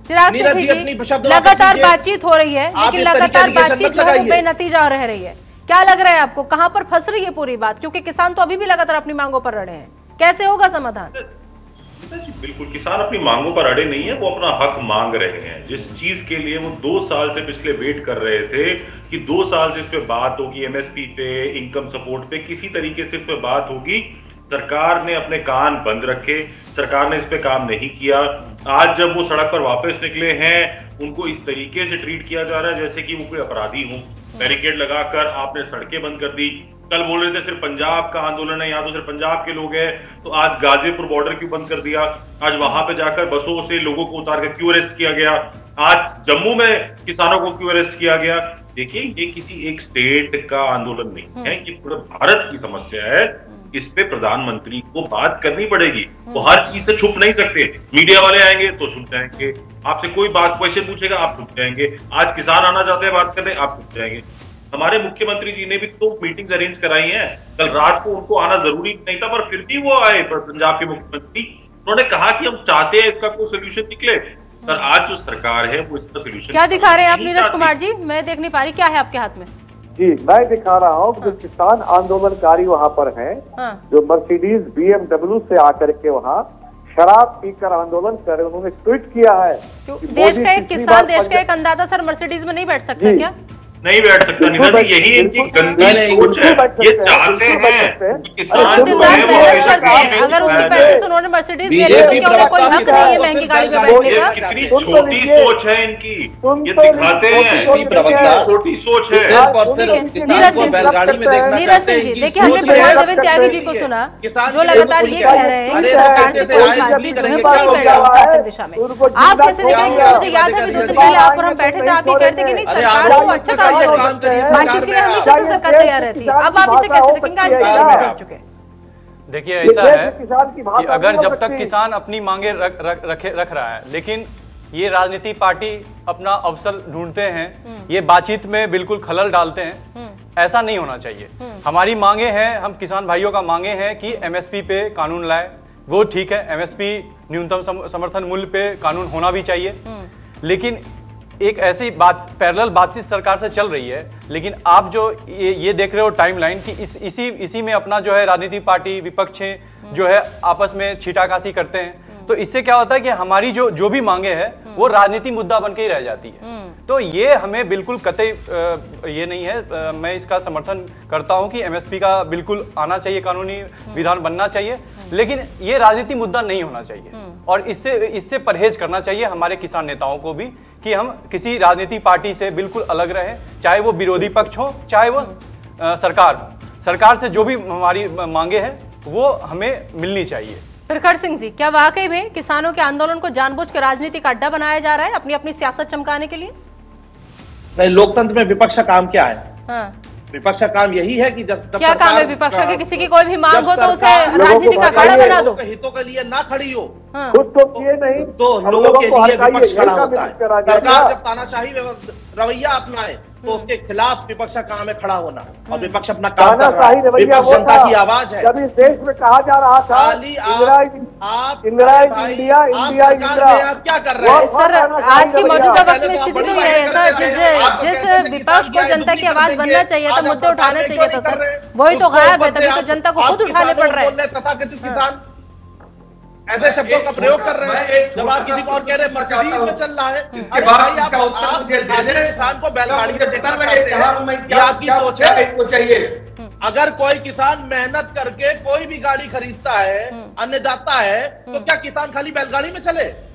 चिराग सेठी जी, लगातार बातचीत हो रही है, लेकिन लगातार बातचीत जो है वो बेनतीजा रह रही है। क्या लग रहा है आपको, कहां पर फंस रही है पूरी बात? क्योंकि किसान तो अभी भी लगातार अपनी मांगों पर अड़े हैं, कैसे होगा समाधान? बिल्कुल, किसान अपनी मांगों पर अड़े नहीं है, वो अपना हक मांग रहे हैं। जिस चीज के लिए वो 2 साल से पिछले वेट कर रहे थे कि 2 साल से इस पे बात होगी, एमएसपी पे, इनकम सपोर्ट पे, किसी तरीके से इस पे बात होगी, सरकार ने अपने कान बंद रखे, सरकार ने इस पे काम नहीं किया। आज जब वो सड़क पर वापस निकले हैं, उनको इस तरीके से ट्रीट किया जा रहा है जैसे कि वो कोई अपराधी हो। बैरिकेड लगाकर आपने सड़कें बंद कर दी। कल बोल रहे थे सिर्फ पंजाब का आंदोलन है, यहाँ तो सिर्फ पंजाब के लोग हैं, तो आज गाजीपुर बॉर्डर क्यों बंद कर दिया? आज वहां पे जाकर बसों से लोगों को उतार कर क्यों अरेस्ट किया गया? आज जम्मू में किसानों को क्यों अरेस्ट किया गया? देखिए, ये किसी एक स्टेट का आंदोलन नहीं है, ये पूरे भारत की समस्या है। इस पे प्रधानमंत्री को बात करनी पड़ेगी। वो हर चीज से छुप नहीं सकते। मीडिया वाले आएंगे तो छुप जाएंगे, आपसे कोई बात क्वेश्चन पूछेगा आप छुप जाएंगे, आज किसान आना चाहते हैं बात करने, आप छुप जाएंगे। हमारे मुख्यमंत्री जी ने भी तो मीटिंग्स अरेंज कराई हैं। कल रात को उनको आना जरूरी नहीं था, पर फिर भी वो आए। पंजाब के मुख्यमंत्री, उन्होंने कहा कि हम चाहते हैं इसका कोई सोल्यूशन निकले। सर, आज जो सरकार है वो इसका सोल्यूशन क्या दिखा रहे हैं आप नीरज कुमार जी? मैं देख नहीं पा रही, क्या है आपके हाथ में? जी, मैं दिखा रहा हूँ जो किसान आंदोलनकारी वहाँ पर हैं, जो मर्सिडीज BMW से आकर के वहाँ शराब पीकर आंदोलन कर रहे, उन्होंने ट्वीट किया है। देश का एक किसान, देश का एक अन्नदाता सर मर्सिडीज में नहीं बैठ सकता क्या? नहीं बैठ सकता नीरज जी, यही इनकी गंदी सोच है। ये चाहते हैं किसान जो है वो अगर उसके पैसे से उन्होंने मर्सिडीज ले ली तो क्या उन्हें कोई हक नहीं है महंगी गाड़ी में बैठने का? कितनी छोटी सोच है इनकी, ये दिखाते हैं छोटी सोच है। नीरज सिंह जी, देखिए हमने प्रधान देवेंद्र त्यागी जी को सुना जो लगातार ये कह रहे हैं कि सरकार से कोई बातचीत जो है बड़ी कर रही है दिशा में। आप कैसे निकलेंगे? मुझे याद है 2 दिन पहले आप और हम बैठे थे, आप ये कहते कि नहीं सरकार को अच्छा काम बातचीत के लिए हमेशा से सरकार तैयार रहती है। अब आप इसे कैसे देखेंगे? आज तक चुके। देखिए, ऐसा है कि अगर जब तक किसान अपनी मांगे रख रहा है, लेकिन ये राजनीति पार्टी अपना अवसर ढूंढते हैं, ये बातचीत में बिल्कुल खलल डालते हैं, ऐसा नहीं होना चाहिए। हमारी मांगे हैं, हम किसान भाइयों का मांगे हैं कि एमएसपी पे कानून लाए, वो ठीक है, एमएसपी न्यूनतम समर्थन मूल्य पे कानून होना भी चाहिए। लेकिन एक ऐसी बात पैरेलल बातचीत सरकार से चल रही है, लेकिन आप जो ये देख रहे हो टाइमलाइन कि इसी में अपना जो है राजनीतिक पार्टी विपक्ष जो है आपस में छीटाकाशी करते हैं, तो इससे क्या होता है कि हमारी जो भी मांगे हैं वो राजनीतिक मुद्दा बन के ही रह जाती है। तो ये हमें बिल्कुल कतई ये नहीं है। मैं इसका समर्थन करता हूं कि एमएसपी का बिल्कुल आना चाहिए, कानूनी विधान बनना चाहिए, लेकिन ये राजनीतिक मुद्दा नहीं होना चाहिए। और इससे परहेज करना चाहिए हमारे किसान नेताओं को भी कि हम किसी राजनीतिक पार्टी से बिल्कुल अलग रहें, चाहे वो विरोधी पक्ष हो चाहे वो सरकार हो। सरकार से जो भी हमारी मांगे हैं वो हमें मिलनी चाहिए। प्रखर सिंह जी, क्या वाकई में किसानों के आंदोलन को जानबूझकर राजनीतिक अड्डा बनाया जा रहा है अपनी अपनी सियासत चमकाने के लिए? नहीं, लोकतंत्र में विपक्ष का काम क्या है? विपक्ष का काम यही है कि क्या काम है विपक्ष का? किसी की कोई भी मांग हो तो उसे राजनीति का अखाड़ा बना दो, हितों के लिए ना खड़ी हो, खुद तो किए नहीं तो लोगों के लिए विपक्ष खड़ा होता है। सरकार जब तानाशाही रवैया अपनाए तो उसके खिलाफ विपक्ष का काम है खड़ा होना, और विपक्ष अपना काम कर रहा है। विपक्ष जनता की आवाज है। जब इस देश में कहा जा रहा था आप क्या कर रहे हैं सर? आज की मौजूदा वक्त में स्थिति तो ये है सर, जिस विपक्ष को जनता की आवाज बनना चाहिए था, मुद्दे उठाना चाहिए था सर, वही तो गायब है। तभी तो जनता को खुद उठाने पड़ रहे हैं। तथाकथित किसान ऐसे शब्दों का प्रयोग कर रहे हैं जब आप किसी को और कह रहे हैं मर्सिडीज में चल रहा है। इसके बाद इसका उत्तर मुझे दे दें, किसान को बैलगाड़ी मुझे पता लगे क्या आपकी सोच है इनको चाहिए। अगर कोई किसान मेहनत करके कोई भी गाड़ी खरीदता है, अन्नदाता है, तो क्या किसान खाली बैलगाड़ी में चले?